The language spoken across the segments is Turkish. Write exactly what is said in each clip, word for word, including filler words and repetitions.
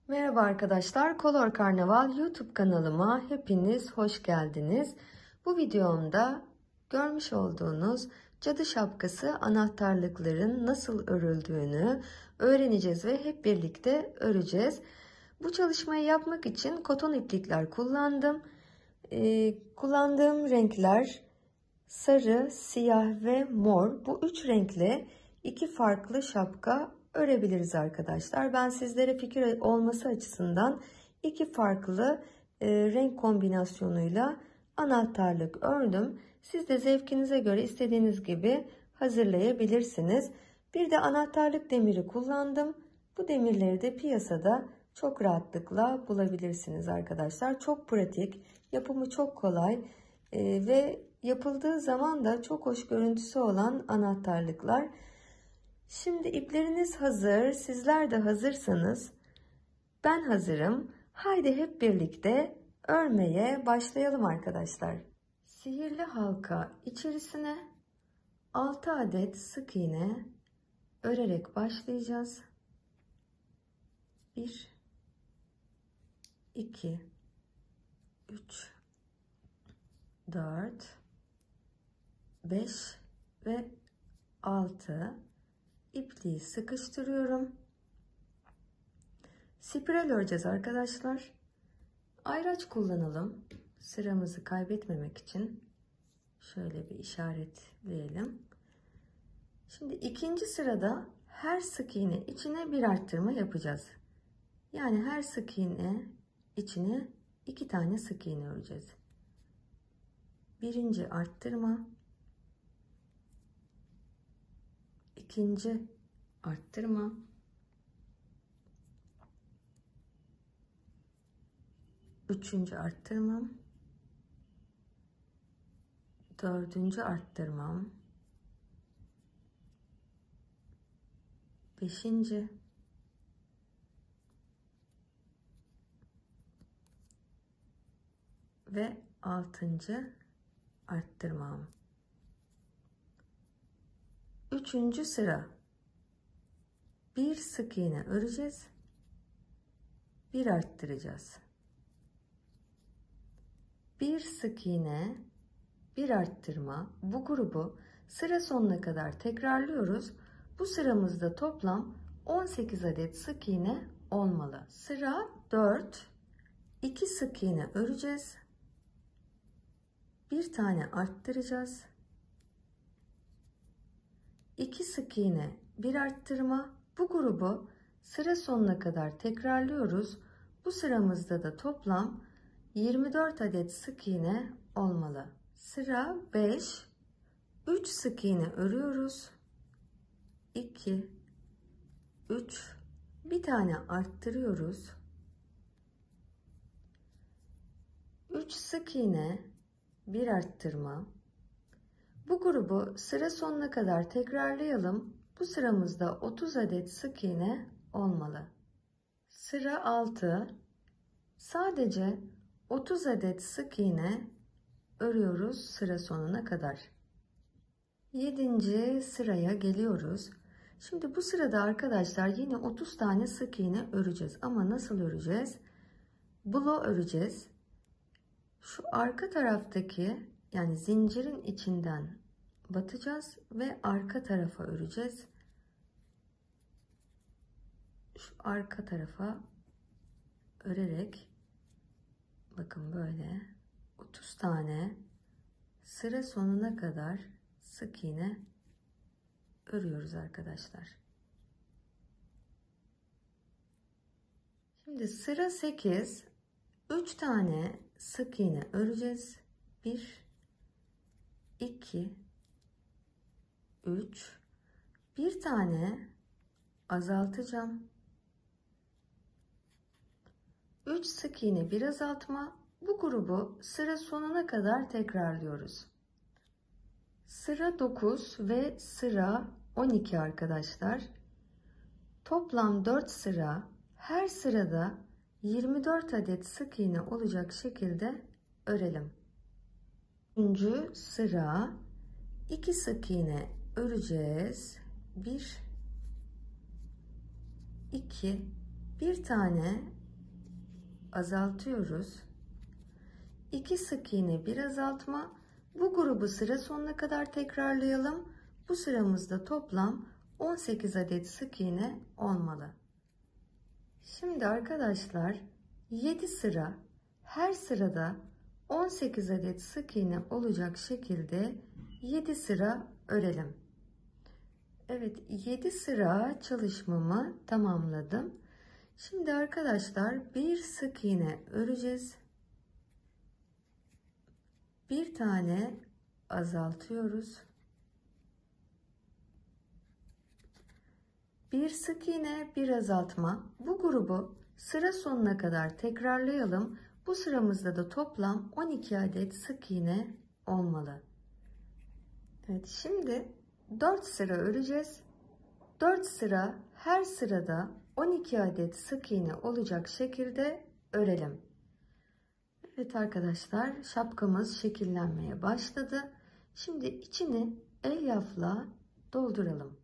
Merhaba arkadaşlar, Color Karnaval YouTube kanalıma hepiniz hoş geldiniz. Bu videomda görmüş olduğunuz cadı şapkası anahtarlıkların nasıl örüldüğünü öğreneceğiz ve hep birlikte öreceğiz. Bu çalışmayı yapmak için koton iplikler kullandım. Ee, kullandığım renkler sarı, siyah ve mor. Bu üç renkle iki farklı şapka örebiliriz arkadaşlar. Ben sizlere fikir olması açısından iki farklı e, renk kombinasyonuyla anahtarlık ördüm. Siz de zevkinize göre istediğiniz gibi hazırlayabilirsiniz. Bir de anahtarlık demiri kullandım. Bu demirleri de piyasada çok rahatlıkla bulabilirsiniz arkadaşlar. Çok pratik, yapımı çok kolay e, ve yapıldığı zaman da çok hoş görüntüsü olan anahtarlıklar. Şimdi ipleriniz hazır, sizler de hazırsanız ben hazırım. Haydi hep birlikte örmeye başlayalım arkadaşlar. Sihirli halka içerisine altı adet sık iğne örerek başlayacağız. bir iki üç dört beş ve altı ipliği sıkıştırıyorum. Spiral öreceğiz arkadaşlar. Ayraç kullanalım. Sıramızı kaybetmemek için şöyle bir işaretleyelim. Şimdi ikinci sırada her sık iğne içine bir arttırma yapacağız. Yani her sık iğne içine iki tane sık iğne öreceğiz. Birinci arttırma, ikinci arttırma, üçüncü arttırmam, dördüncü arttırmam, beşinci, ve altıncı arttırmam. Üçüncü sıra bir sık iğne öreceğiz, bir arttıracağız. Bir sık iğne, bir arttırma. Bu grubu sıra sonuna kadar tekrarlıyoruz. Bu sıramızda toplam on sekiz adet sık iğne olmalı. Sıra dört. iki sık iğne öreceğiz. Bir tane arttıracağız. iki sık iğne, bir arttırma. Bu grubu sıra sonuna kadar tekrarlıyoruz. Bu sıramızda da toplam yirmi dört adet sık iğne olmalı. Sıra beş. üç sık iğne örüyoruz. iki üç, bir tane arttırıyoruz. üç sık iğne, bir arttırma. Bu grubu sıra sonuna kadar tekrarlayalım. Bu sıramızda otuz adet sık iğne olmalı. Sıra altı. Sadece otuz adet sık iğne örüyoruz sıra sonuna kadar. yedinci sıraya geliyoruz. Şimdi bu sırada arkadaşlar yine otuz tane sık iğne öreceğiz. Ama nasıl öreceğiz? Blo öreceğiz. Şu arka taraftaki, yani zincirin içinden batacağız ve arka tarafa öreceğiz. Şu arka tarafa örerek, bakın böyle otuz tane sıra sonuna kadar sık iğne örüyoruz arkadaşlar. Şimdi sıra sekiz. üç tane sık iğne öreceğiz. bir iki üç, bir tane azaltacağım. üç sık iğne, bir azaltma. Bu grubu sıra sonuna kadar tekrarlıyoruz. Sıra dokuz ve sıra on iki arkadaşlar. Toplam dört sıra. Her sırada yirmi dört adet sık iğne olacak şekilde örelim. Üçüncü sıra iki sık iğne öreceğiz. bir iki, bir tane azaltıyoruz. iki sık iğne, bir azaltma. Bu grubu sıra sonuna kadar tekrarlayalım. Bu sıramızda toplam on sekiz adet sık iğne olmalı. Şimdi arkadaşlar yedi sıra, her sırada on sekiz adet sık iğne olacak şekilde yedi sıra örelim. Evet, yedi sıra çalışmamı tamamladım. Şimdi arkadaşlar bir sık iğne öreceğiz. Bir tane azaltıyoruz. Bir sık iğne, bir azaltma. Bu grubu sıra sonuna kadar tekrarlayalım. Bu sıramızda da toplam on iki adet sık iğne olmalı. Evet, şimdi dört sıra öreceğiz. dört sıra, her sırada on iki adet sık iğne olacak şekilde örelim. Evet arkadaşlar, şapkamız şekillenmeye başladı. Şimdi içini elyafla dolduralım.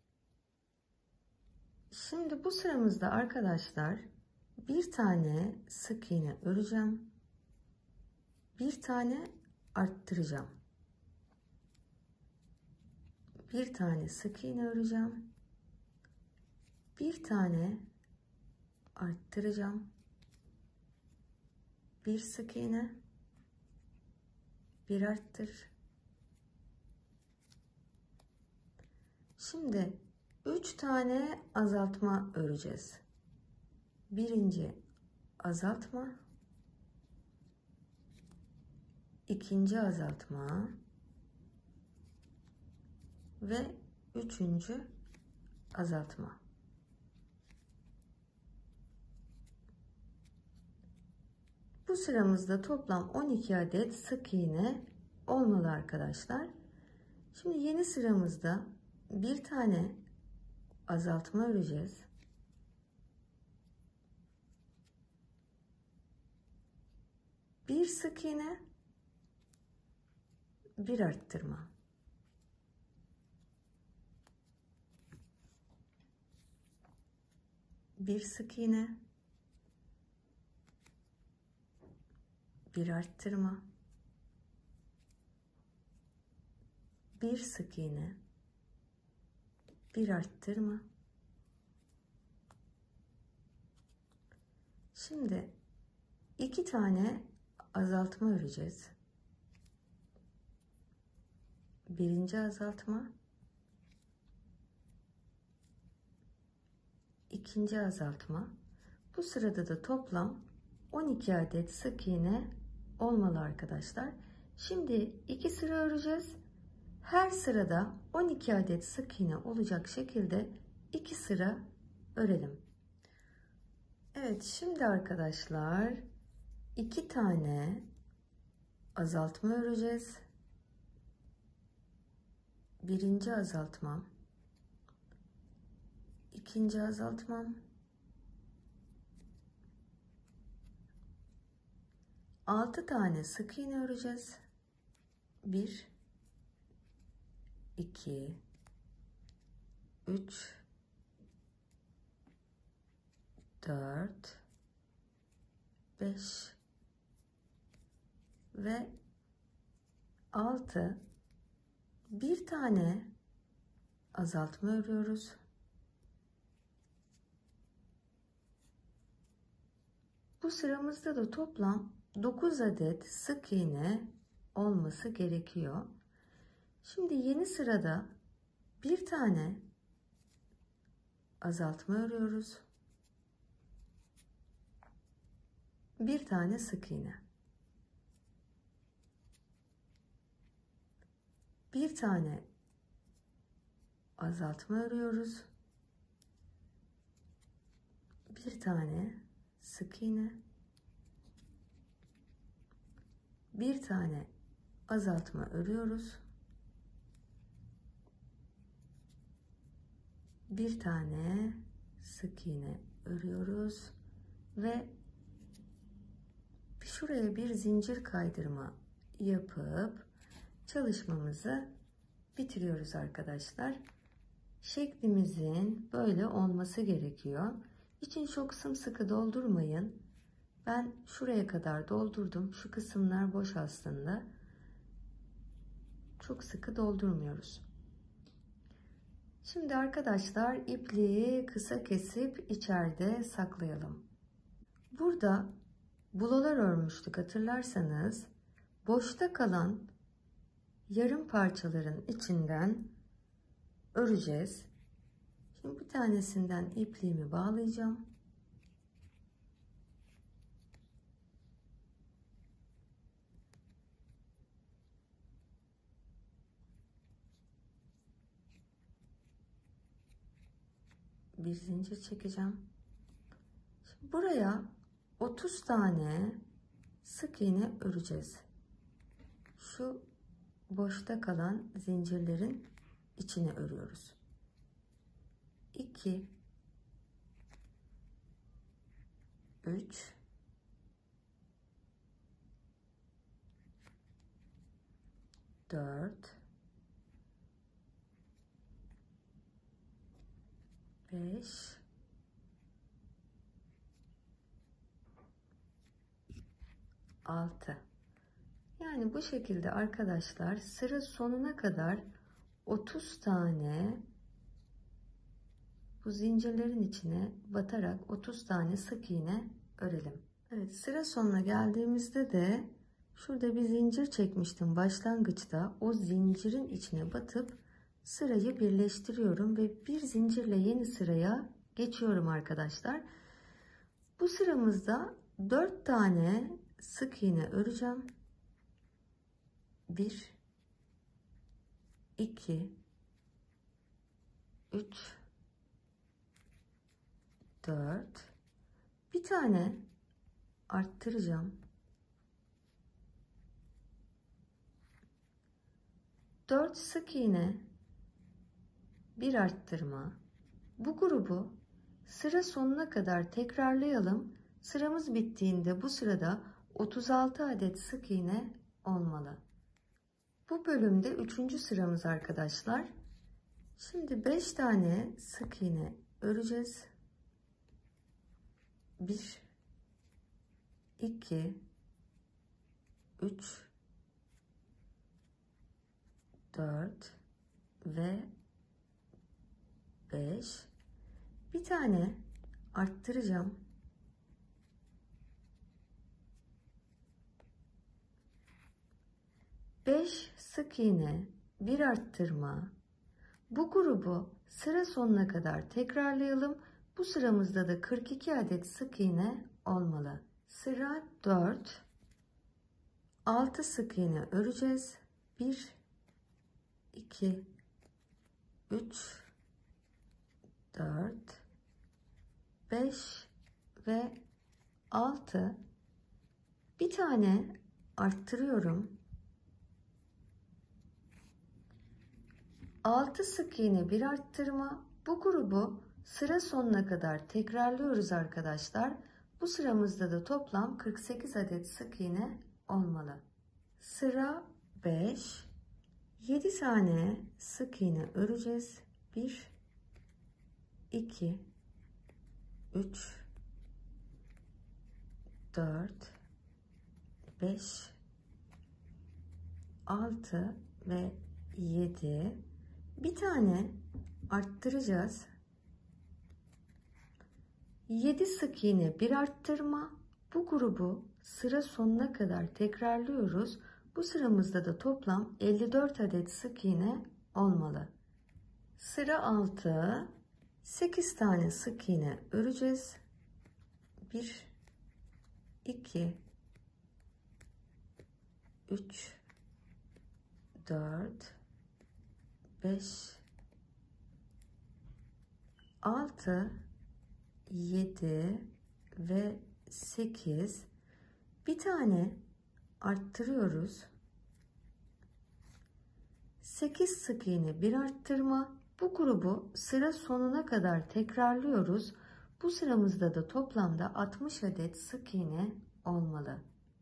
Şimdi bu sıramızda arkadaşlar bir tane sık iğne öreceğim. Bir tane arttıracağım. Bir tane sık iğne öreceğim. Bir tane arttıracağım. Bir sık iğne, bir arttır. Şimdi üç tane azaltma öreceğiz. Birinci azaltma, ikinci azaltma ve üçüncü azaltma. Bu sıramızda toplam on iki adet sık iğne olmalı arkadaşlar. Şimdi yeni sıramızda bir tane azaltma öreceğiz. Bir sık iğne, bir arttırma. Bir sık iğne, bir arttırma. Bir sık iğne, bir arttırma. Şimdi iki tane azaltma öreceğiz. Birinci azaltma, ikinci azaltma. Bu sırada da toplam on iki adet sık iğne olmalı arkadaşlar. Şimdi iki sıra öreceğiz. Her sırada on iki adet sık iğne olacak şekilde iki sıra örelim. Evet, şimdi arkadaşlar iki tane azaltma öreceğiz. Birinci azaltmam, ikinci azaltmam, altı tane sık iğne öreceğiz. bir, iki, üç, dört, beş ve altı. Bir tane azaltma örüyoruz. Bu sıramızda da toplam dokuz adet sık iğne olması gerekiyor. Şimdi yeni sırada bir tane azaltma örüyoruz. Bir tane sık iğne. Bir tane azaltma örüyoruz. Bir tane sık iğne. Bir tane azaltma örüyoruz. Bir tane sık iğne örüyoruz ve şuraya bir zincir kaydırma yapıp çalışmamızı bitiriyoruz arkadaşlar. Şeklimizin böyle olması gerekiyor. İçini çok sımsıkı doldurmayın. Ben şuraya kadar doldurdum. Şu kısımlar boş aslında. Çok sıkı doldurmuyoruz. Şimdi arkadaşlar ipliği kısa kesip içeride saklayalım. Burada bulalar örmüştük hatırlarsanız. Boşta kalan yarım parçaların içinden öreceğiz. Şimdi bir tanesinden ipliğimi bağlayacağım. Bir zincir çekeceğim. Şimdi buraya otuz tane sık iğne öreceğiz. Şu boşta kalan zincirlerin içine örüyoruz. iki üç dört beş altı. Yani bu şekilde arkadaşlar sıra sonuna kadar otuz tane bu zincirlerin içine batarak otuz tane sık iğne örelim. Evet, sıra sonuna geldiğimizde de şurada bir zincir çekmiştim başlangıçta. O zincirin içine batıp sırayı birleştiriyorum ve bir zincirle yeni sıraya geçiyorum arkadaşlar. Bu sıramızda dört tane sık iğne öreceğim. bir iki üç dört, bir tane arttıracağım. dört sık iğne, bir arttırma. Bu grubu sıra sonuna kadar tekrarlayalım. Sıramız bittiğinde bu sırada otuz altı adet sık iğne olmalı. Bu bölümde üçüncü sıramız arkadaşlar. Şimdi beş tane sık iğne öreceğiz. bir iki üç dört ve beş. Bir tane arttıracağım. beş sık iğne, bir arttırma. Bu grubu sıra sonuna kadar tekrarlayalım. Bu sıramızda da kırk iki adet sık iğne olmalı. Sıra dört. altı sık iğne öreceğiz. bir iki üç dört beş ve altı. Bir tane arttırıyorum. altı sık iğne, bir arttırma. Bu grubu sıra sonuna kadar tekrarlıyoruz arkadaşlar. Bu sıramızda da toplam kırk sekiz adet sık iğne olmalı. Sıra beş. yedi tane sık iğne öreceğiz. bir iki üç dört beş altı ve yedi. Bir tane arttıracağız. yedi sık iğne, bir arttırma. Bu grubu sıra sonuna kadar tekrarlıyoruz. Bu sıramızda da toplam elli dört adet sık iğne olmalı. Sıra altı. sekiz tane sık iğne öreceğiz. bir iki üç dört beş altı yedi ve sekiz. Bir tane arttırıyoruz. sekiz sık iğne, bir arttırma. Bu grubu sıra sonuna kadar tekrarlıyoruz. Bu sıramızda da toplamda altmış adet sık iğne olmalı.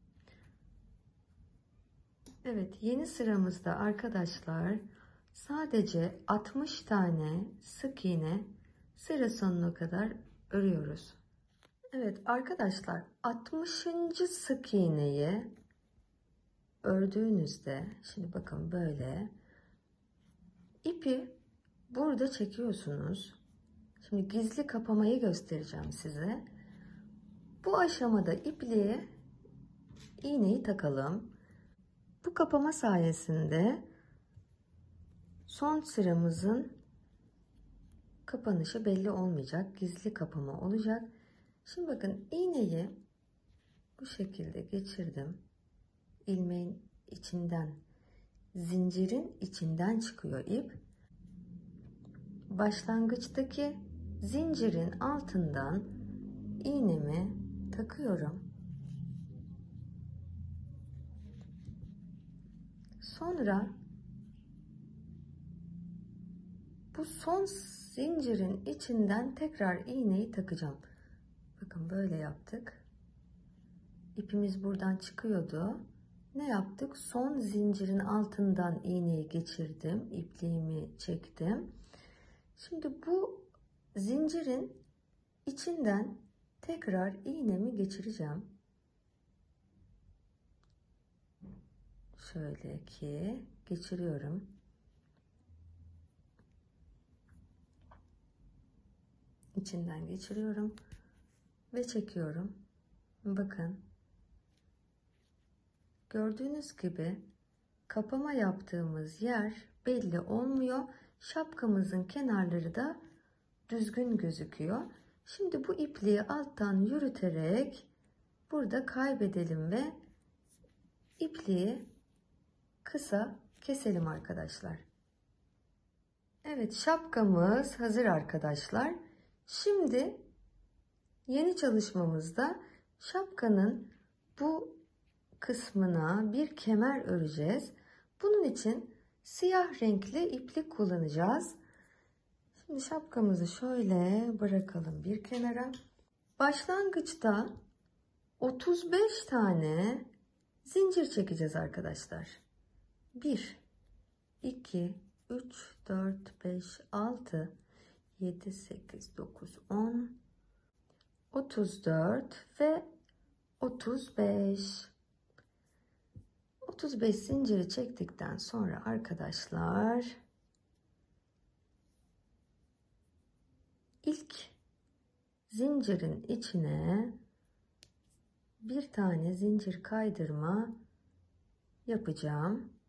Evet, yeni sıramızda arkadaşlar sadece altmış tane sık iğne sıra sonuna kadar örüyoruz. Evet arkadaşlar, altmışıncı sık iğneyi ördüğünüzde, şimdi bakın böyle ipi burada çekiyorsunuz. Şimdi gizli kapamayı göstereceğim size. Bu aşamada ipliğe iğneyi takalım. Bu kapama sayesinde son sıramızın kapanışı belli olmayacak. Gizli kapama olacak. Şimdi bakın, iğneyi bu şekilde geçirdim. İlmeğin içinden, zincirin içinden çıkıyor ip. Başlangıçtaki zincirin altından iğnemi takıyorum. Sonra bu son zincirin içinden tekrar iğneyi takacağım. Bakın böyle yaptık. İpimiz buradan çıkıyordu. Ne yaptık? Son zincirin altından iğneyi geçirdim. İpliğimi çektim. Şimdi bu zincirin içinden tekrar iğnemi geçireceğim. Şöyle ki geçiriyorum. İçinden geçiriyorum ve çekiyorum. Bakın. Gördüğünüz gibi kapama yaptığımız yer belli olmuyor. Şapkamızın kenarları da düzgün gözüküyor. Şimdi bu ipliği alttan yürüterek burada kaybedelim ve ipliği kısa keselim arkadaşlar. Evet, şapkamız hazır arkadaşlar. Şimdi yeni çalışmamızda şapkanın bu kısmına bir kemer öreceğiz. Bunun için siyah renkli iplik kullanacağız. Şimdi şapkamızı şöyle bırakalım bir kenara. Başlangıçta otuz beş tane zincir çekeceğiz arkadaşlar. bir, iki, üç, dört, beş, altı, yedi, sekiz, dokuz, on, otuz dört ve otuz beş. otuz beş zinciri çektikten sonra arkadaşlar ilk zincirin içine bir tane zincir kaydırma yapacağım.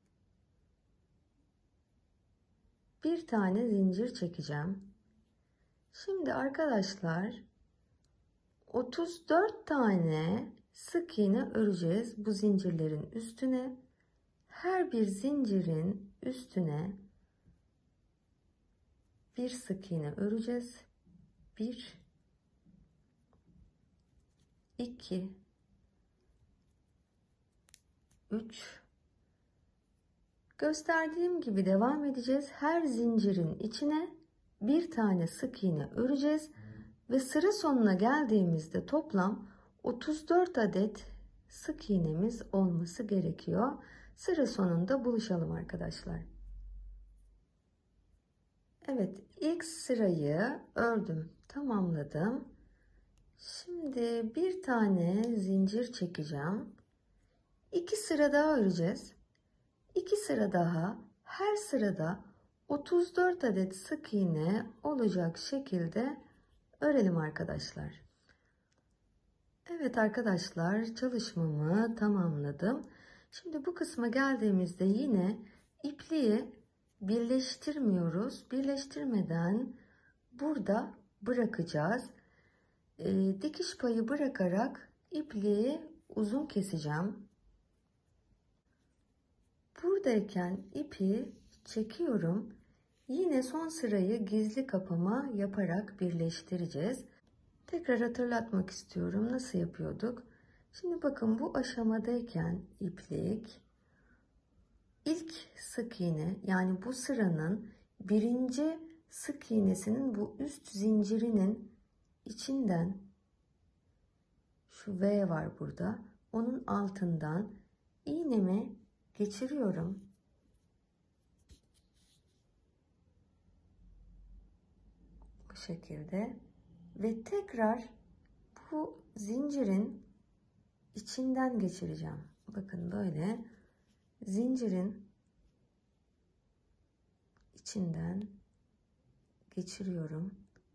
Bir tane zincir çekeceğim. Şimdi arkadaşlar otuz dört tane sık iğne öreceğiz bu zincirlerin üstüne. Her bir zincirin üstüne bir sık iğne öreceğiz. bir, iki, üç. Gösterdiğim gibi devam edeceğiz. Her zincirin içine bir tane sık iğne öreceğiz ve sıra sonuna geldiğimizde toplam otuz dört adet sık iğnemiz olması gerekiyor. Sıra sonunda buluşalım arkadaşlar. Evet, ilk sırayı ördüm, tamamladım. Şimdi bir tane zincir çekeceğim. İki sıra daha öreceğiz. İki sıra daha, her sırada otuz dört adet sık iğne olacak şekilde örelim arkadaşlar. Evet arkadaşlar, çalışmamı tamamladım. Şimdi bu kısma geldiğimizde yine ipliği birleştirmiyoruz. Birleştirmeden burada bırakacağız. E, dikiş payı bırakarak ipliği uzun keseceğim. Buradayken ipi çekiyorum. Yine son sırayı gizli kapama yaparak birleştireceğiz. Tekrar hatırlatmak istiyorum nasıl yapıyorduk. Şimdi bakın, bu aşamadayken iplik ilk sık iğne, yani bu sıranın birinci sık iğnesinin bu üst zincirinin içinden, şu V var burada, onun altından iğnemi geçiriyorum. Bu şekilde ve tekrar bu zincirin içinden geçireceğim. Bakın böyle zincirin içinden geçiriyorum.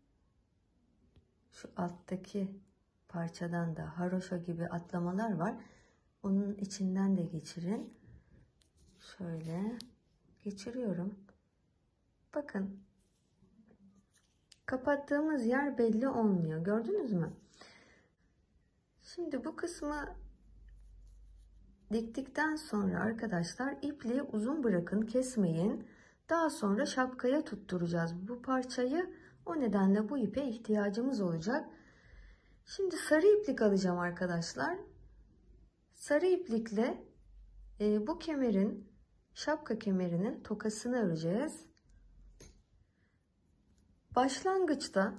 Şu alttaki parçadan da haroşa gibi atlamalar var. Onun içinden de geçirin. Şöyle geçiriyorum. Bakın kapattığımız yer belli olmuyor. Gördünüz mü? Şimdi bu kısmı diktikten sonra arkadaşlar ipliği uzun bırakın, kesmeyin. Daha sonra şapkaya tutturacağız bu parçayı. O nedenle bu ipe ihtiyacımız olacak. Şimdi sarı iplik alacağım arkadaşlar. Sarı iplikle e, bu kemerin, şapka kemerinin tokasını öreceğiz. Başlangıçta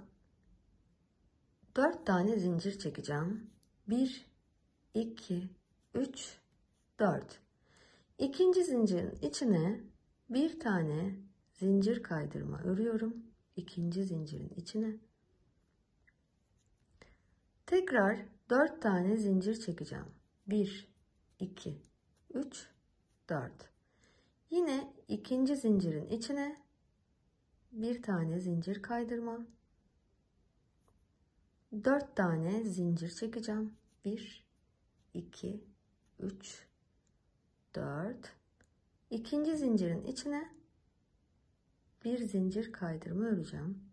dört tane zincir çekeceğim. bir, iki, üç, dört. İkinci zincirin içine bir tane zincir kaydırma örüyorum. İkinci zincirin içine. Tekrar dört tane zincir çekeceğim. bir, iki, üç, dört. Yine ikinci zincirin içine bir tane zincir kaydırma. dört tane zincir çekeceğim. bir, iki, üç, dört. İkinci zincirin içine bir zincir kaydırma öreceğim.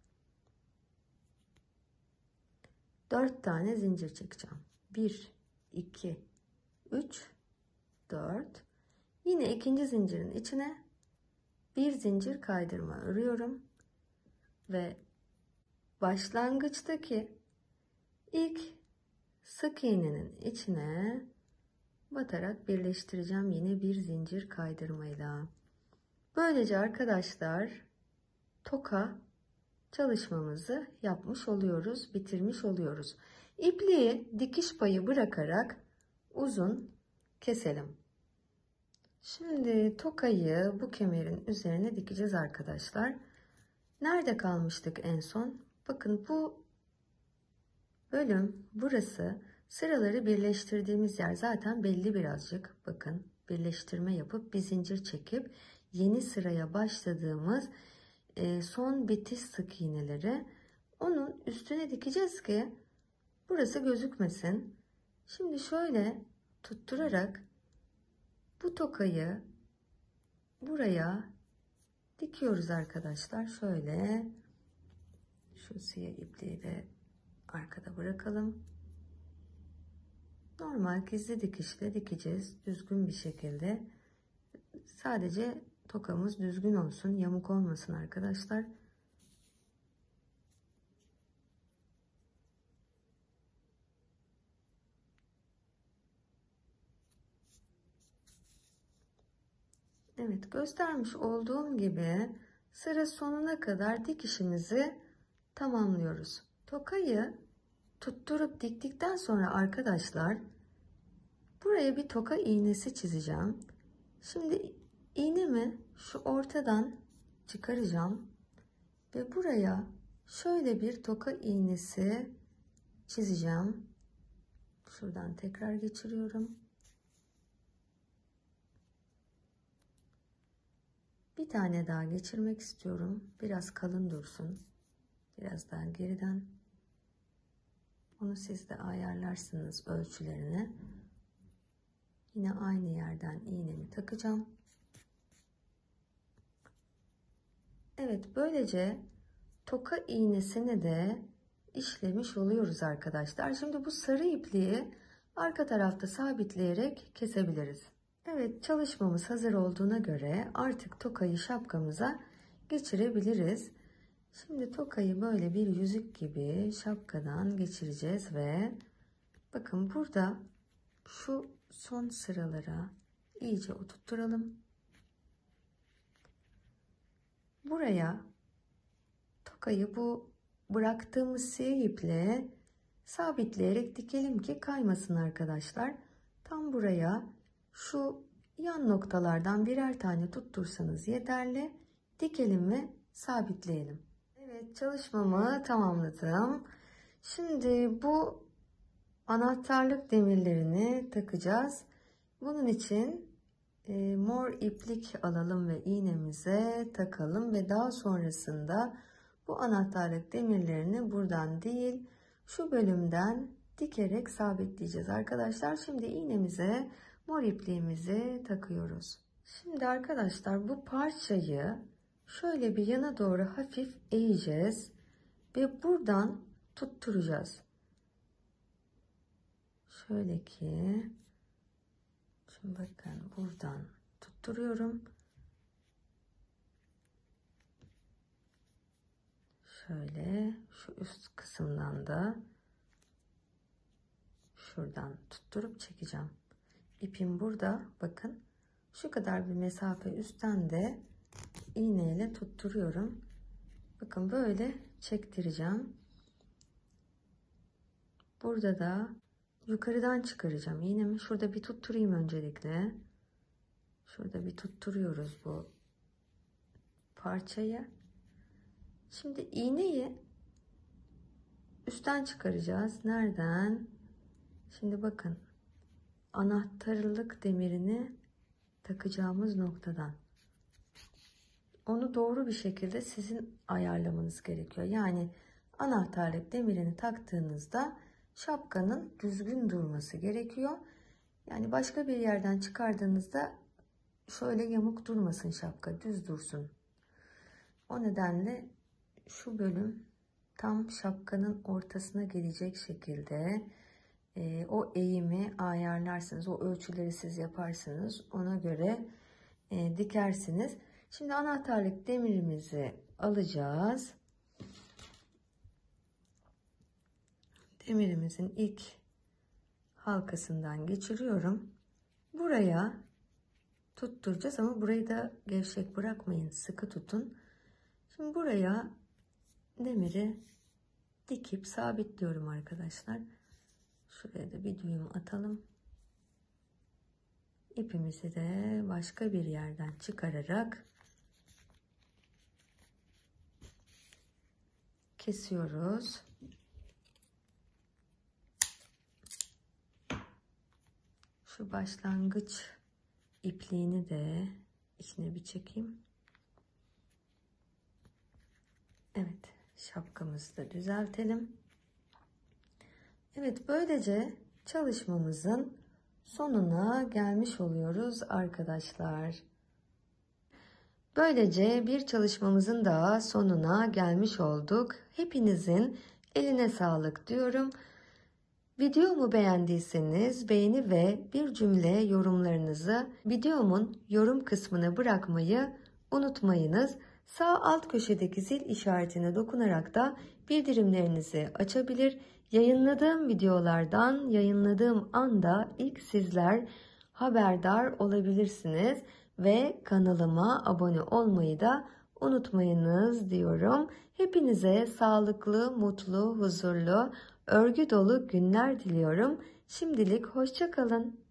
dört tane zincir çekeceğim. bir, iki, üç, dört. Yine ikinci zincirin içine bir zincir kaydırma örüyorum ve başlangıçtaki ilk sık iğnenin içine batarak birleştireceğim yine bir zincir kaydırmayla. Böylece arkadaşlar toka çalışmamızı yapmış oluyoruz, bitirmiş oluyoruz. İpliği dikiş payı bırakarak uzun keselim. Şimdi tokayı bu kemerin üzerine dikeceğiz arkadaşlar. Nerede kalmıştık en son? Bakın bu bölüm burası. Sıraları birleştirdiğimiz yer zaten belli birazcık. Bakın birleştirme yapıp bir zincir çekip yeni sıraya başladığımız son bitiş sık iğneleri. Onun üstüne dikeceğiz ki burası gözükmesin. Şimdi şöyle tutturarak bu tokayı buraya dikiyoruz arkadaşlar. Şöyle şu siyah ipliği de arkada bırakalım. Normal gizli dikişle dikeceğiz. Düzgün bir şekilde. Sadece tokamız düzgün olsun. Yamuk olmasın arkadaşlar. Evet, göstermiş olduğum gibi sıra sonuna kadar dikişimizi tamamlıyoruz. Tokayı tutturup diktikten sonra arkadaşlar buraya bir toka iğnesi çizeceğim. Şimdi iğnemi şu ortadan çıkaracağım ve buraya şöyle bir toka iğnesi çizeceğim. Şuradan tekrar geçiriyorum. Bir tane daha geçirmek istiyorum. Biraz kalın dursun. Biraz daha geriden. Onu siz de ayarlarsınız ölçülerini. Yine aynı yerden iğnemi takacağım. Evet, böylece toka iğnesini de işlemiş oluyoruz arkadaşlar. Şimdi bu sarı ipliği arka tarafta sabitleyerek kesebiliriz. Evet, çalışmamız hazır olduğuna göre artık tokayı şapkamıza geçirebiliriz. Şimdi tokayı böyle bir yüzük gibi şapkadan geçireceğiz ve bakın burada şu son sıralara iyice oturtturalım. Buraya tokayı bu bıraktığımız siyah iple sabitleyerek dikelim ki kaymasın arkadaşlar. Tam buraya şu yan noktalardan birer tane tuttursanız yeterli. Dikelim ve sabitleyelim. Evet, çalışmamı tamamladım. Şimdi bu anahtarlık demirlerini takacağız. Bunun için e, mor iplik alalım ve iğnemize takalım ve daha sonrasında bu anahtarlık demirlerini buradan değil şu bölümden dikerek sabitleyeceğiz arkadaşlar. Şimdi iğnemize mor ipliğimizi takıyoruz. Şimdi arkadaşlar bu parçayı şöyle bir yana doğru hafif eğeceğiz ve buradan tutturacağız. Şöyle ki, şimdi bakın buradan tutturuyorum. Şöyle şu üst kısımdan da şuradan tutturup çekeceğim. İpim burada, bakın şu kadar bir mesafe üstten de iğneyle tutturuyorum. Bakın böyle çektireceğim. Burada da yukarıdan çıkaracağım iğnemi. Şurada bir tutturayım öncelikle. Şurada bir tutturuyoruz bu parçayı. Şimdi iğneyi üstten çıkaracağız. Nereden? Şimdi bakın. Anahtarlık demirini takacağımız noktadan. Onu doğru bir şekilde sizin ayarlamanız gerekiyor. Yani anahtarlık demirini taktığınızda şapkanın düzgün durması gerekiyor. Yani başka bir yerden çıkardığınızda şöyle yamuk durmasın, şapka düz dursun. O nedenle şu bölüm tam şapkanın ortasına gelecek şekilde e, o eğimi ayarlarsınız. O ölçüleri siz yaparsınız. Ona göre e, dikersiniz. Şimdi anahtarlık demirimizi alacağız. Demirimizin ilk halkasından geçiriyorum. Buraya tutturacağız ama burayı da gevşek bırakmayın. Sıkı tutun. Şimdi buraya demiri dikip sabitliyorum arkadaşlar. Şuraya da bir düğüm atalım. İpimizi de başka bir yerden çıkararak kesiyoruz. Şu başlangıç ipliğini de içine bir çekeyim. Evet, şapkamızı da düzeltelim. Evet, böylece çalışmamızın sonuna gelmiş oluyoruz arkadaşlar. Böylece bir çalışmamızın daha sonuna gelmiş olduk. Hepinizin eline sağlık diyorum. Videomu beğendiyseniz beğeni ve bir cümle yorumlarınızı videomun yorum kısmına bırakmayı unutmayınız. Sağ alt köşedeki zil işaretine dokunarak da bildirimlerinizi açabilir. Yayınladığım videolardan yayınladığım anda ilk sizler haberdar olabilirsiniz ve kanalıma abone olmayı da unutmayınız diyorum. Hepinize sağlıklı, mutlu, huzurlu, örgü dolu günler diliyorum. Şimdilik hoşça kalın.